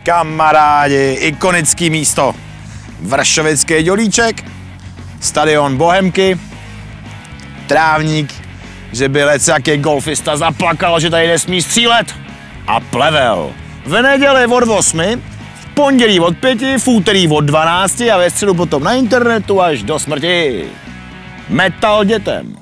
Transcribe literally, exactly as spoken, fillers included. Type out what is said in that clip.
Kamarádi, ikonický místo. Vršovický Dělíček, stadion Bohemky, trávník, že by lecjaký golfista zaplakal, že tady nesmí střílet, a plevel. V neděli od osmi, v pondělí od pěti, v úterý od dvanácti a ve středu potom na internetu až do smrti. Metal dětem.